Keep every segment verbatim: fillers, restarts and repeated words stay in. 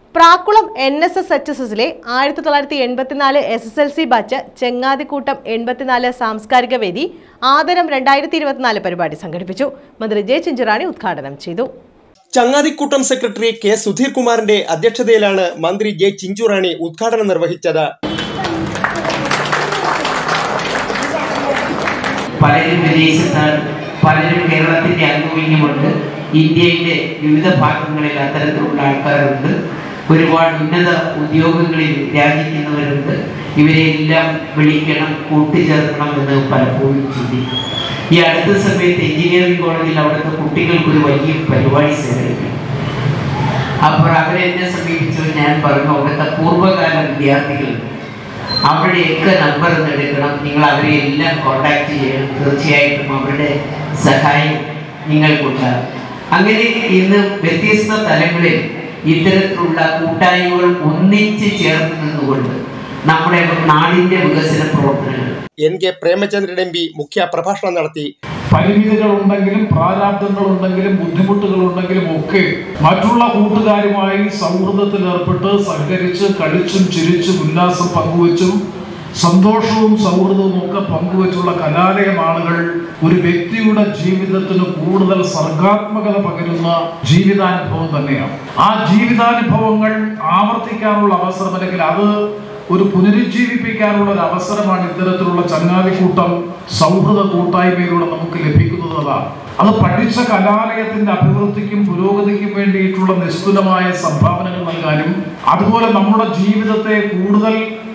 Prakkulam N S S H S S ആയിരത്തി തൊള്ളായിരത്തി എൺപത്തിനാല് S S L C batch ചെങ്ങാതിക്കൂട്ടം എൺപത്തിനാല് സാംസ്കാരിക വേദി ആദരം രണ്ടായിരത്തി ഇരുപത്തിനാല് പരിപാടി സംഘടിപ്പിച്ചു. മന്ത്രി ജെ ചിഞ്ചുറാണി ഉദ്ഘാടനം ചെയ്തു. ചങ്ങാതിക്കൂട്ടം സെക്രട്ടറി കെ സുധീർ കുമാറിന്റെ അധ്യക്ഷതയിലാണ് മന്ത്രി ജെ ചിഞ്ചുറാണി ഉദ്ഘാടനം നിർവഹിച്ചത്. പലരും വിദേശത്താണ്, പലരും കേരളത്തിന്റെ അംഗീകാരമുണ്ട്. ഇന്ത്യയിലെ വിവിധ ഭാഗങ്ങളിൽ അത്തരത്തിലുള്ള ആൾക്കാരുണ്ട്. ഒരുപാട് ഉന്നത ഉദ്യോഗങ്ങളിൽ രാജിക്കുന്നവരുണ്ട്. ഇവരെല്ലാം വിളിക്കണം, കൂട്ടിച്ചേർക്കണം എന്ന് പലപ്പോഴും ചിന്തിക്കും. ഈ അടുത്ത സമയത്ത് എഞ്ചിനീയറിംഗ് കോളേജിൽ അവിടുത്തെ കുട്ടികൾക്കൊരു വലിയ പരിപാടി സംഘടിപ്പിക്കും. അപ്പോൾ അവരെന്നെ സമീപിച്ചു. ഞാൻ പറഞ്ഞു, അവിടുത്തെ പൂർവ്വകാല വിദ്യാർത്ഥികൾ അവരുടെയൊക്കെ നമ്പർ എടുക്കണം, നിങ്ങൾ അവരെ എല്ലാം കോണ്ടാക്ട് ചെയ്യണം, തീർച്ചയായിട്ടും അവരുടെ സഹായം നിങ്ങൾക്കുണ്ടാകും. അങ്ങനെ ഇന്ന് വ്യത്യസ്ത തലങ്ങളിൽ ഇത്തരത്തിലുള്ള കൂട്ടായ്മകൾ ഒന്നിച്ച് ചേർന്ന് നിന്നുകൊണ്ട് നമ്മുടെ നാടിന്റെ വികസന പ്രവർത്തനങ്ങൾ N K Premachandran M P മുഖ്യ പ്രഭാഷണം നടത്തി. പരിമിതികളുണ്ടെങ്കിലും പ്രാരാബ്ദങ്ങളുണ്ടെങ്കിലും ബുദ്ധിമുട്ടുകളുണ്ടെങ്കിലും ഒക്കെ മറ്റുള്ള കൂട്ടുകാരുമായി സൗഹൃദത്തിൽ ഏർപ്പെട്ട് സഹകരിച്ച് കളിച്ചും ചിരിച്ചും ഉല്ലാസം പങ്കുവച്ചും സന്തോഷവും സൗഹൃദവും ഒക്കെ പങ്കുവച്ചുള്ള കലാലയമാളുകൾ ഒരു വ്യക്തിയുടെ ജീവിതത്തിന് കൂടുതൽ സർഗാത്മകത പകരുന്ന ജീവിതാനുഭവം തന്നെയാണ്. ആ ജീവിതാനുഭവങ്ങൾ ആവർത്തിക്കാനുള്ള അവസരം, അല്ലെങ്കിൽ അത് ഒരു പുനരുജ്ജീവിപ്പിക്കാനുള്ള ഒരു അവസരമാണ് ഇത്തരത്തിലുള്ള ചങ്ങാതിക്കൂട്ടം സൗഹൃദ കൂട്ടായ്മയിലൂടെ നമുക്ക് ലഭിക്കുന്നത്. അത് പഠിച്ച കലാലയത്തിന്റെ അഭിവൃദ്ധിക്കും പുരോഗതിക്കും വേണ്ടിയിട്ടുള്ള നിസ്തുലമായ സംഭാവനകൾ നൽകാനും അതുപോലെ നമ്മുടെ ജീവിതത്തെ കൂടുതൽ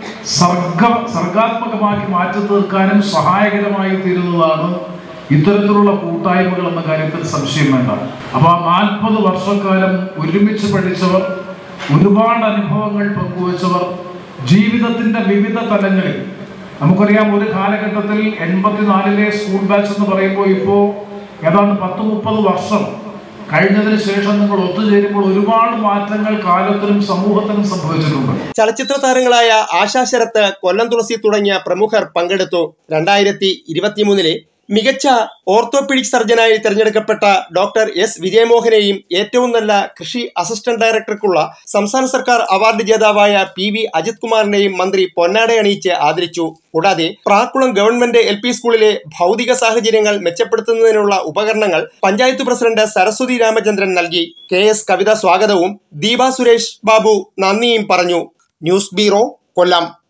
സർഗ സർഗാത്മകമാക്കി മാറ്റി തീർക്കാനും സഹായകരമായി തീരുന്നതാണ് ഇത്തരത്തിലുള്ള കൂട്ടായ്മകൾ എന്ന കാര്യത്തിൽ സംശയം വേണ്ട. അപ്പൊ ആ നാൽപ്പത് വർഷക്കാലം ഒരുമിച്ച് പഠിച്ചവർ, ഒരുപാട് അനുഭവങ്ങൾ പങ്കുവച്ചവർ, ജീവിതത്തിന്റെ വിവിധ തലങ്ങളിൽ, നമുക്കറിയാം ഒരു കാലഘട്ടത്തിൽ എൺപത്തിനാലിലെ സ്കൂൾ ബാച്ച് എന്ന് പറയുമ്പോൾ ഇപ്പോൾ ഏതാണ്ട് പത്ത് മുപ്പത് വർഷം കഴിഞ്ഞതിന് ശേഷം നിങ്ങൾ ഒത്തുചേരുമ്പോൾ ഒരുപാട് മാറ്റങ്ങൾ കാലത്തിലും സമൂഹത്തിലും സംഭവിച്ചിട്ടുണ്ട്. ചലച്ചിത്ര താരങ്ങളായ ആശാ ശരത്ത്, കൊല്ലം തുളസി തുടങ്ങിയ പ്രമുഖർ പങ്കെടുത്തു. രണ്ടായിരത്തി ഇരുപത്തിമൂന്നിലെ മികച്ച ഓർത്തോപീഡിക് സർജനായി തിരഞ്ഞെടുക്കപ്പെട്ട ഡോക്ടർ എസ് വിജയമോഹനെയും ഏറ്റവും നല്ല കൃഷി അസിസ്റ്റന്റ് ഡയറക്ടർക്കുള്ള സംസ്ഥാന സർക്കാർ അവാർഡ് ജേതാവായ പി വി അജിത് കുമാറിനെയും മന്ത്രി പൊന്നാടയണിയിച്ച് ആദരിച്ചു. കൂടാതെ പ്രാക്കുളം ഗവൺമെന്റ് എൽ പി സ്കൂളിലെ ഭൗതിക സാഹചര്യങ്ങൾ മെച്ചപ്പെടുത്തുന്നതിനുള്ള ഉപകരണങ്ങൾ പഞ്ചായത്ത് പ്രസിഡന്റ് സരസ്വതി രാമചന്ദ്രൻ നൽകി. കെ എസ് കവിത സ്വാഗതവും ദീപ സുരേഷ് ബാബു നന്ദിയും പറഞ്ഞു. ന്യൂസ് ബ്യൂറോ, കൊല്ലം.